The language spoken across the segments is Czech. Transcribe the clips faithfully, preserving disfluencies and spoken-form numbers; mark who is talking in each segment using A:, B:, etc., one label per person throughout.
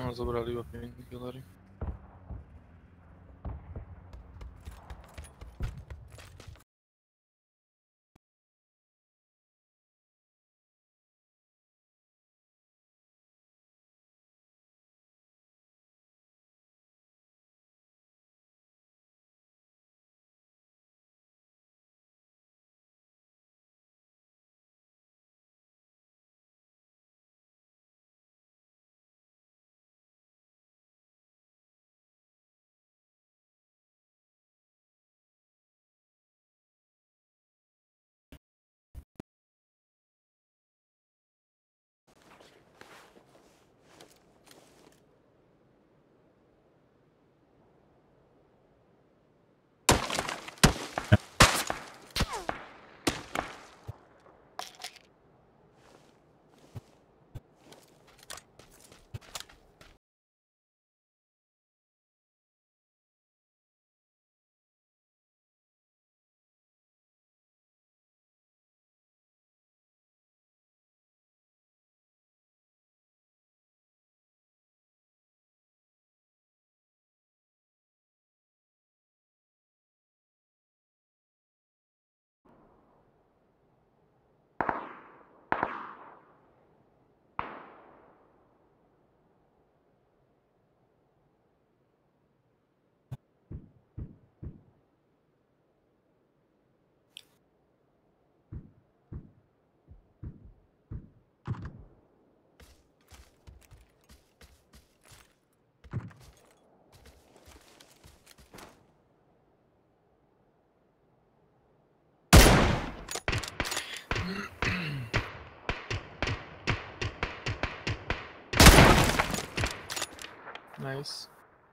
A: No, zobrali iba painkillery. Nice.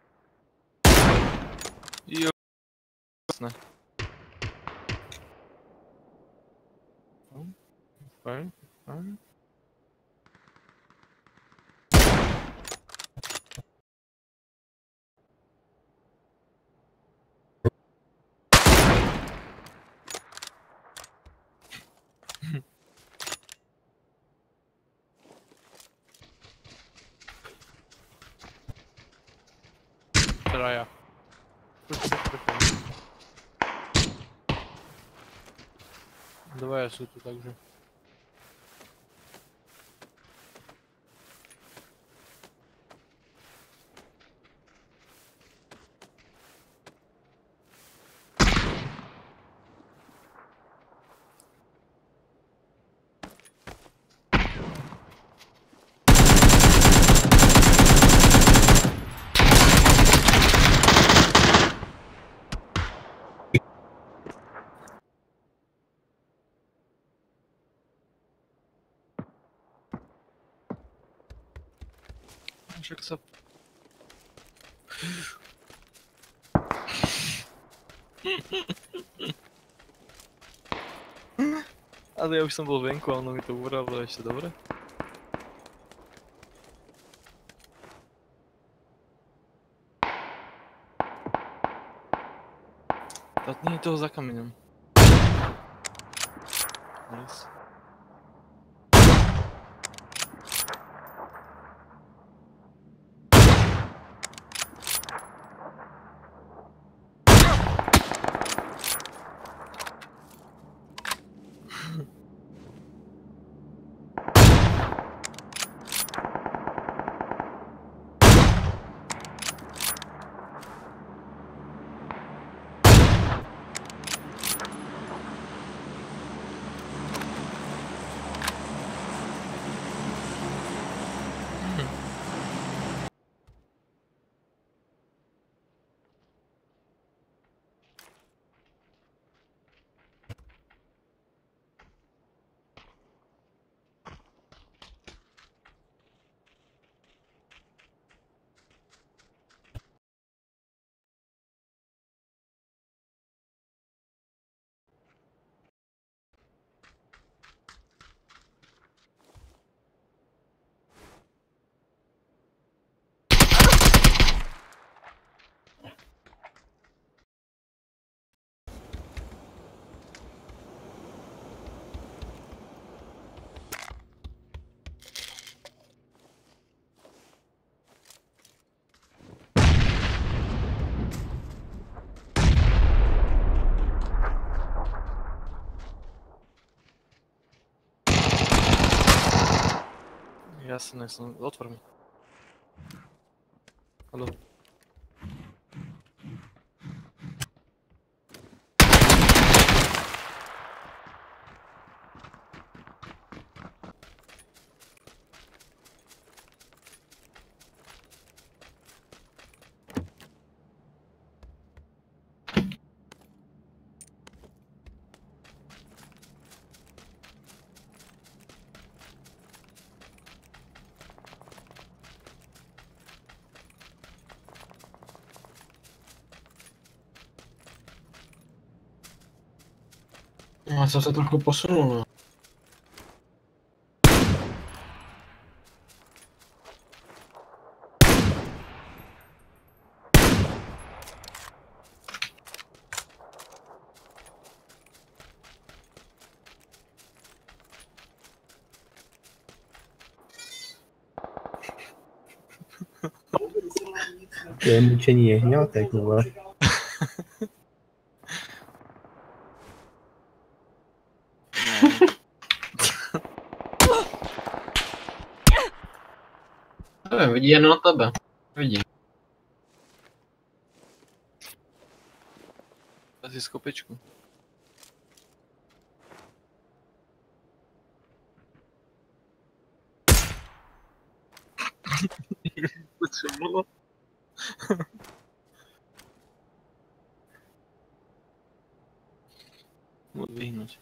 A: Jo, jasne. Fajnie, fajnie. Traja. Двое сути также. Však sa... Ale ja už som bol venku a ono mi to uvralo ešte dobre. A nie je toho za kameňom. Nice. jasné, som, otvor mi. Haló.
B: Já jsem se trochu posunul, no.
C: To je mučení jehňátek, vole.
B: Nevím, vidí jen na tebe. Vidí.
A: Asi z kopečku. Co bylo? Moc vyhnout.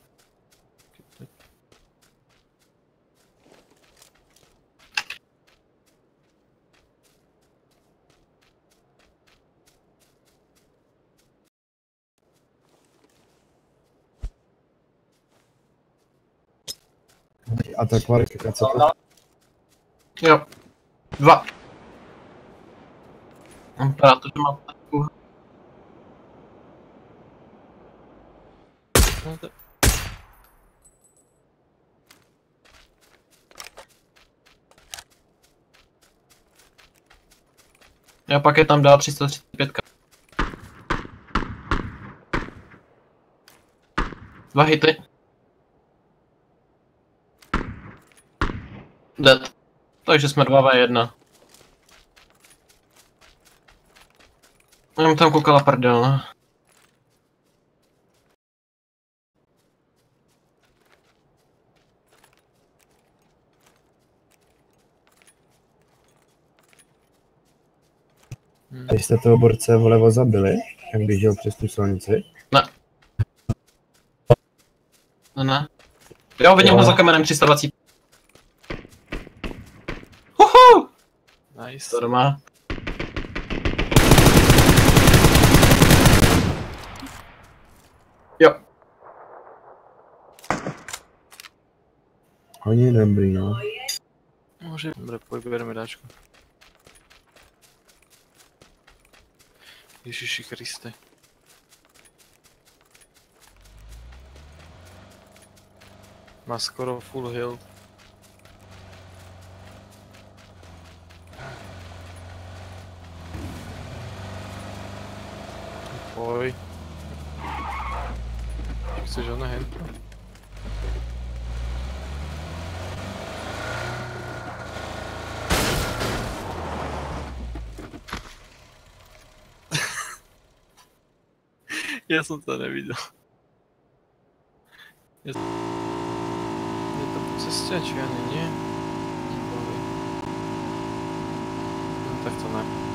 C: A ta kvalifikace to...
B: Jo. Dva. On vypadá to, že má takovou...
A: No to...
B: A pak je tam dál tři sta třicet pět. Dva hity. Dead. Takže jsme dva v jedna. Já mu tam koukala prdel, no.
A: Hmm.
C: A jste toho borce vlevo zabili, jak běžel přes tu silnici?
B: Ne. No ne. Jo, vidím ho za kamenem tři sta dvacet. Huhu!
A: Nice.
B: To doma. Jo.
C: Oni dobrý, no.
A: Môže, dobre, pojď, bereme dáčku. Ježiši Kriste. Má skoro full health. Poj. Chceš ona hentno? Ja som to nevidel. Je, je to po ceste, či ani nie? No tak to ne.